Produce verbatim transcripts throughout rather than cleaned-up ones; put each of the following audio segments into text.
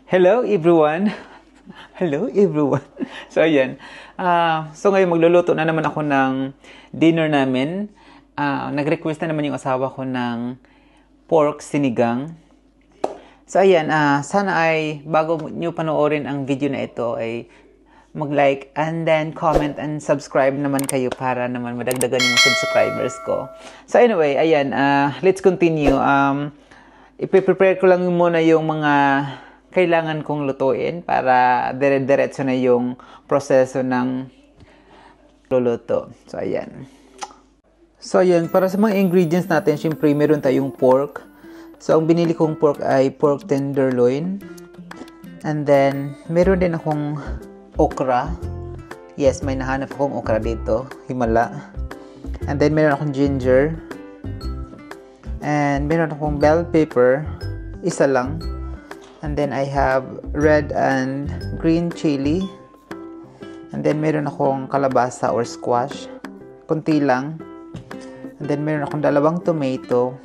Hello everyone! Hello everyone! So ayan, uh, so ngayon magluluto na naman ako ng dinner namin. Uh, nag-request na naman yung asawa ko ng pork sinigang. So ayan, uh, sana ay bago nyo panoorin ang video na ito ay mag-like and then comment and subscribe naman kayo para naman madagdagan yung subscribers ko. So anyway, ayan, uh, let's continue. Um, ipiprepare ko lang muna yung mga kailangan kong lutuin para dire-diretso na yung proseso ng luluto. So ayan. So ayan, para sa mga ingredients natin, syempre meron tayong pork. So ang binili kong pork ay pork tenderloin. And then meron din akong okra. Yes, may nahanap akong okra dito. Himala. And then meron akong ginger. And meron akong bell pepper. Isa lang. And then I have red and green chili. And then meron akong kalabasa or squash. Kunti lang. And then meron akong dalawang tomato.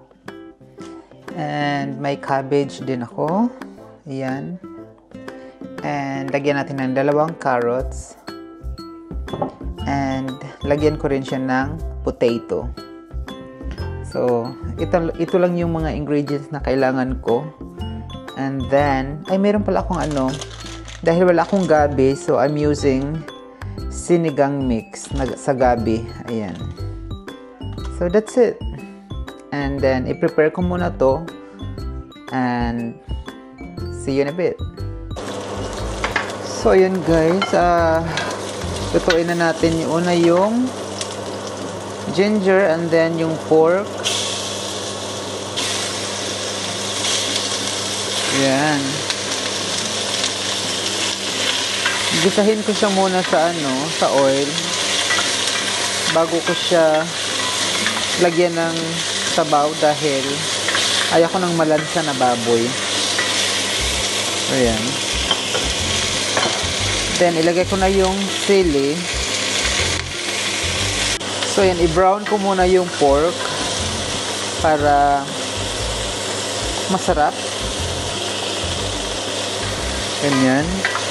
And may cabbage din ako. Ayan. And lagyan natin ng dalawang carrots. And lagyan ko rin siya ng potato. So, ito, ito lang yung mga ingredients na kailangan ko. And then, ay meron pala akong ano, dahil wala akong gabi, so I'm using sinigang mix na, sa gabi. Ayan. So, that's it. And then, i-prepare ko muna to. And, see you in a bit. So, ayan guys, uh, lutuin na natin yung una yung ginger and then yung pork. Ayan. Gisahin ko siya muna sa ano, sa oil bago ko siya lagyan ng sabaw dahil ayoko ng malansa na baboy. Ayan. Then, ilagay ko na yung sili. So, yan. I-brown ko muna yung pork para masarap. Ganyan.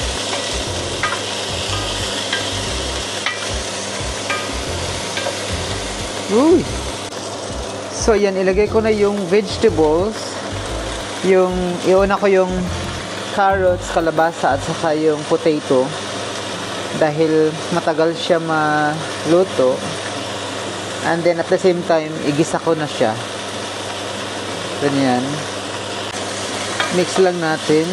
Uy! So, yan. Ilagay ko na yung vegetables. Yung, iuna ko yung carrots, kalabasa, at saka yung potato dahil matagal siya maluto. And then at the same time, igisa ko na siya. Ganyan. Mix lang natin.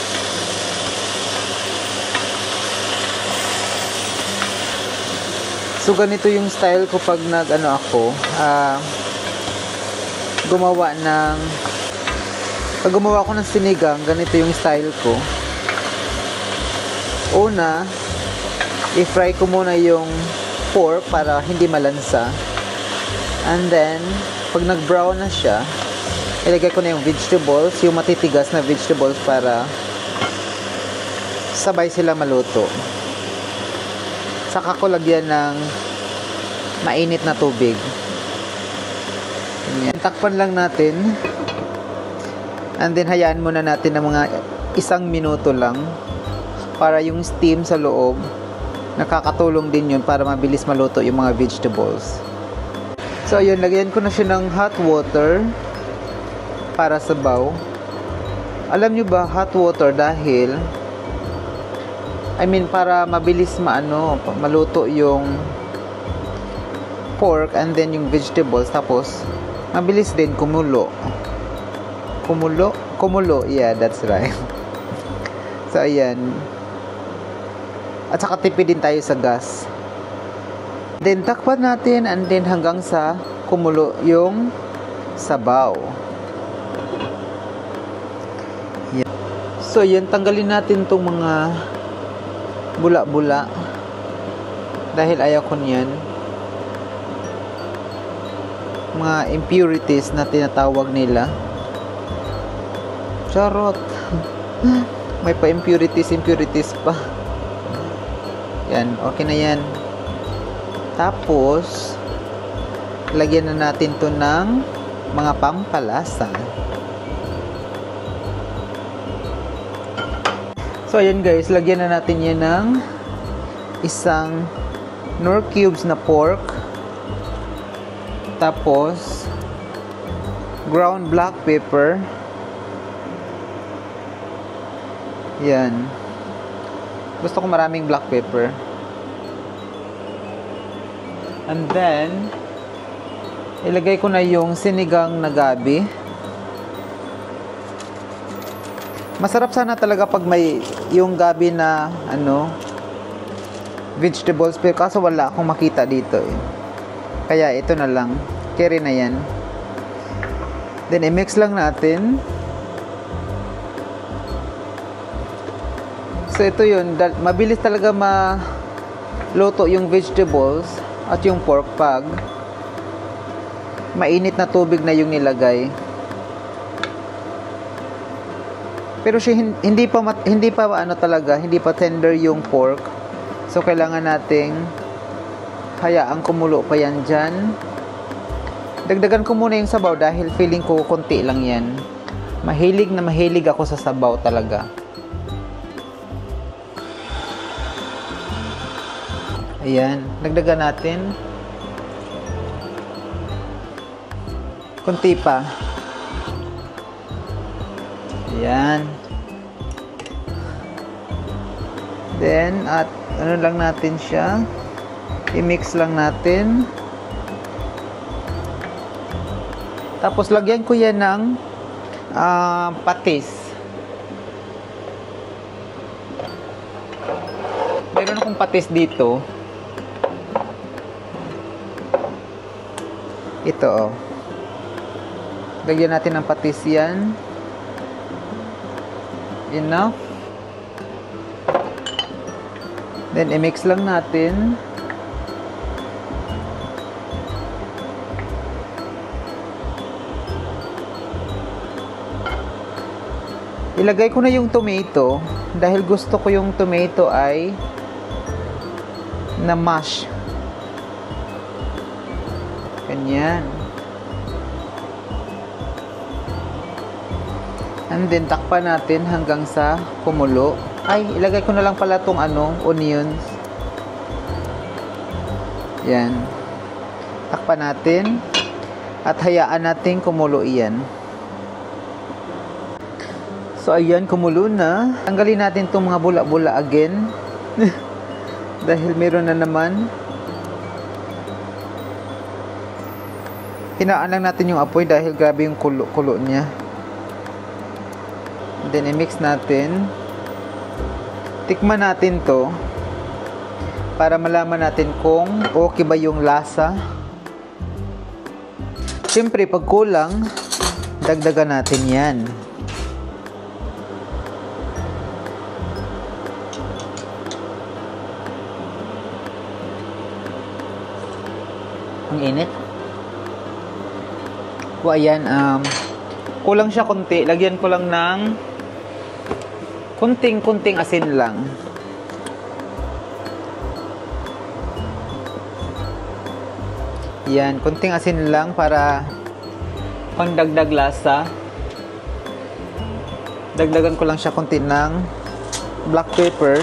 So ganito yung style ko pag nag ano ako, uh, gumawa ng Pag gumawa ko ng sinigang, ganito yung style ko. Una, i-fry ko muna yung pork para hindi malansa. And then, pag nag-brown na siya, ilagay ko na yung vegetables, yung matitigas na vegetables para sabay sila maluto. Saka ko lagyan ng mainit na tubig. Ganyan. Takpan lang natin. And then, hayaan muna natin ng mga isang minuto lang para yung steam sa loob, nakakatulong din yun para mabilis maluto yung mga vegetables. So, ayun, lagyan ko na siya ng hot water para sabaw. Alam nyo ba, hot water dahil, I mean, para mabilis maano, maluto yung pork and then yung vegetables, tapos, mabilis din kumulo. Kumulo? Kumulo. Yeah, that's right. So, ayan. At saka tipid din tayo sa gas. Then, takpan natin and then hanggang sa kumulo yung sabaw. Yan. So, yan. Tanggalin natin itong mga bula-bula. Dahil ayaw ko niyan. Mga impurities na tinatawag nila. Charot. May pa impurities, impurities pa. Yan, okay na yan. Tapos, lagyan na natin to ng mga pampalasa. So, ayan guys, lagyan na natin yan ng isang Knorr cubes na pork. Tapos, ground black pepper. Yan. Gusto ko maraming black pepper. And then, ilagay ko na yung sinigang na gabi. Masarap sana talaga pag may yung gabi na ano, vegetables, pero kaso wala akong makita dito eh. Kaya ito na lang, carry na yan. Then i-mix lang natin. So ito yun, mabilis talaga maluto yung vegetables at yung pork pag mainit na tubig na yung nilagay. Pero siya hindi pa hindi pa ano talaga, hindi pa tender yung pork. So kailangan nating hayaang kumulo pa yan dyan. Dagdagan ko muna yung sabaw dahil feeling ko konti lang yan. Mahilig na mahilig ako sa sabaw talaga. Ayan, dagdagan natin. Konti pa. Ayan. Then, at ano lang natin siya. I-mix lang natin. Tapos, lagyan ko yan ng uh, patis. Mayroon akong patis dito. Ito, oh. Lagyan natin ng patis yan. Enough. Then, i-mix lang natin. Ilagay ko na yung tomato dahil gusto ko yung tomato ay na mash. Ganyan. And then, takpan natin hanggang sa kumulo. Ay, ilagay ko na lang pala tong ano, onions. Yan. Takpan natin. At hayaan natin kumulo iyan. So, ayan, kumulo na. Tanggalin natin itong mga bula-bula again. Dahil meron na naman. Hinaan lang natin yung apoy dahil grabe yung kulo-kulo niya. Then, i-mix natin. Tikman natin to para malaman natin kung okay ba yung lasa. Siyempre, pag kulang, dagdagan natin yan. Ang init. O, ayan, um, kulang siya konti. Lagyan ko lang ng kunting-kunting asin lang. Yan, kunting asin lang para pangdagdag lasa. Dagdagan ko lang siya konti ng black pepper.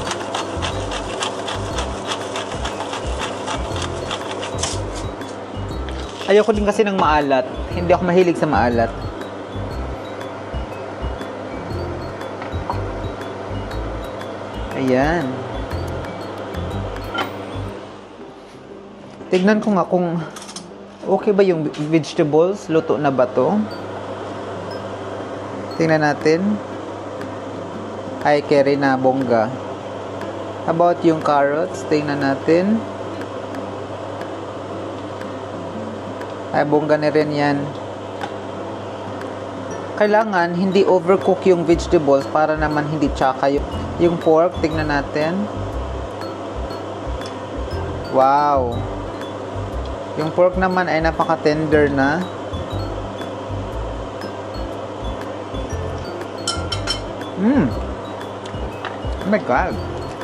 Ayoko din kasi ng maalat. Hindi ako mahilig sa maalat. Ayan. Tignan ko nga kung okay ba yung vegetables. Luto na ba to? Tingnan natin. Ay, carry na bongga. About yung carrots, tingnan natin. Ay, bongga na rin yan. Kailangan hindi overcook yung vegetables para naman hindi tsaka yung, yung pork. Tingnan natin. Wow. Yung pork naman ay napaka-tender na. Mmm. Oh my God.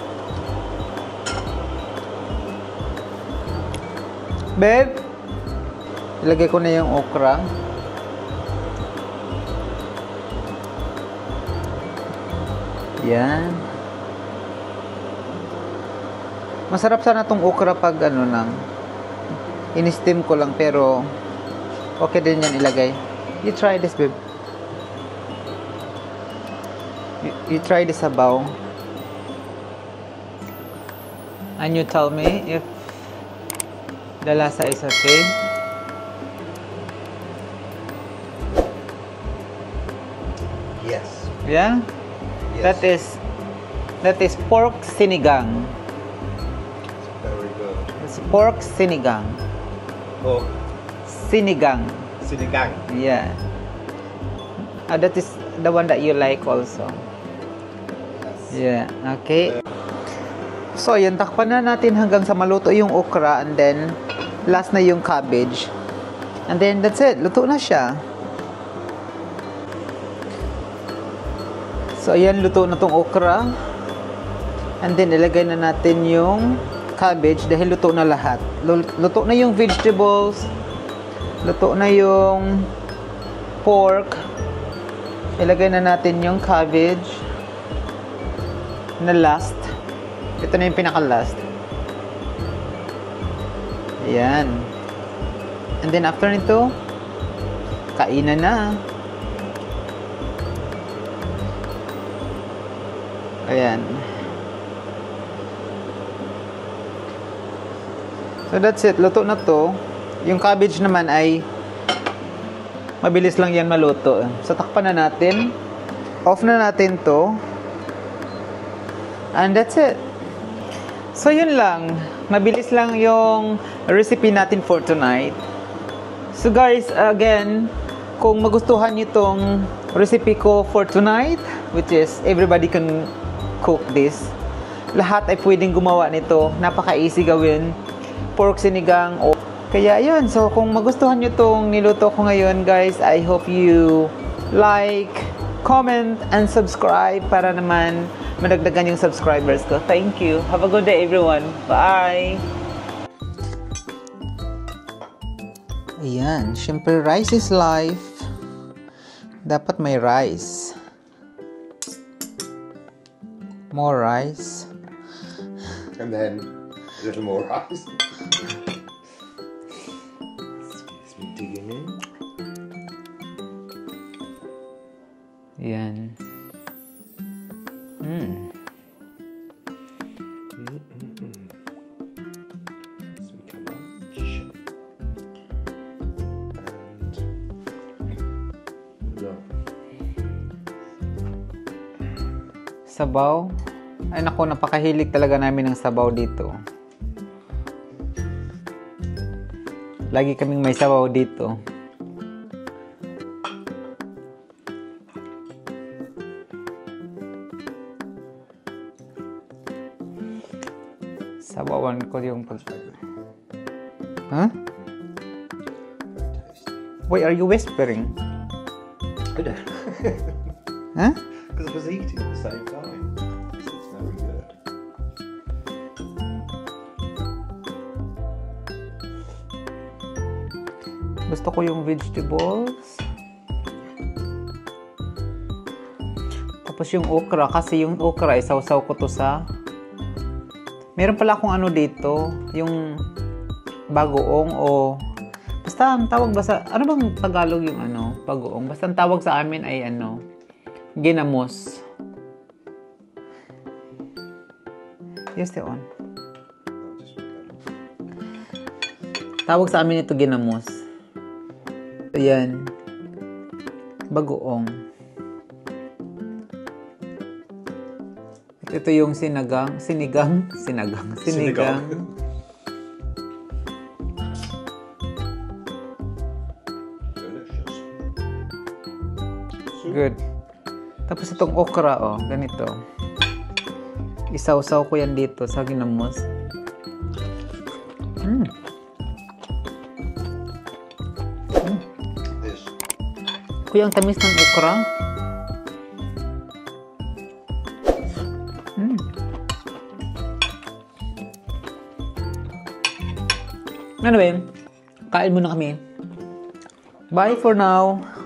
Babe, ilagay ko na yung okra. Yan. Masarap sana tong okra pag ano nang in-steam ko lang, pero okay din yan ilagay. You try this, babe. You, you try this sabaw. And you tell me if the lasa is okay. Yes. Yeah? Yes. That is that is pork sinigang. It's very good. It's pork sinigang. Oh, Sinigang. sinigang. Yeah. Uh, that is the one that you like also. Yes. Yeah. Okay. So, ayan, takpan na natin hanggang sa maluto yung okra, and then last na yung cabbage. And then that's it. Luto na siya. So, ayan, luto na tong okra. And then, ilagay na natin yung cabbage dahil luto na lahat. Luto na yung vegetables. Luto na yung pork. Ilagay na natin yung cabbage na last. Ito na yung pinaka-last. Ayan. And then, after nito, kainan na. Ayan. So, that's it. Luto na to. Yung cabbage naman ay mabilis lang yan maluto. So, takpan na natin. Off na natin to. And that's it. So, yun lang. Mabilis lang yung recipe natin for tonight. So, guys, again, kung magustuhan nyo itong recipe ko for tonight, which is everybody can cook this, lahat ay pwedeng gumawa nito. Napaka-easy gawin. Pork sinigang. O kaya, yun. So, kung magustuhan nyo itong niluto ko ngayon, guys, I hope you like, comment, and subscribe para naman madagdagan yung subscribers ko. Thank you. Have a good day, everyone. Bye! Ayan. Siyempre, rice is life. Dapat may rice. More rice. And then a little more rice. Excuse me, digging in. Ayan. Mm. Sweet cabbage. And no. Sabaw. Ay naku, napakahilig talaga namin ng sabaw dito. Lagi kaming may sabaw dito. Sabawan ko yung pag... Huh? Very tasty. Why are you whispering? I don't. Huh? Because I was eating at the same time. This is very good. Gusto ko yung vegetables. Tapos yung okra, kasi yung okra, isaw-saw ko to sa... Meron pala akong ano dito, yung bagoong o... Basta ang tawag ba sa... Ano bang Tagalog yung ano, bagoong? Basta ang tawag sa amin ay ano, ginamos. Yes, the on. Tawag sa amin ito ginamos. Ayan. Bagoong. At ito yung sinagang. Sinigang? Sinagang. Sinigang. Delicious. Good. Tapos itong okra, oh. Ganito. Isaw-saw ko yan dito sa ginamos. Mm. Mm. This. Kuya, ang tamis ng okra. Mm. Ano ba yun? Kain muna kami. Bye for now.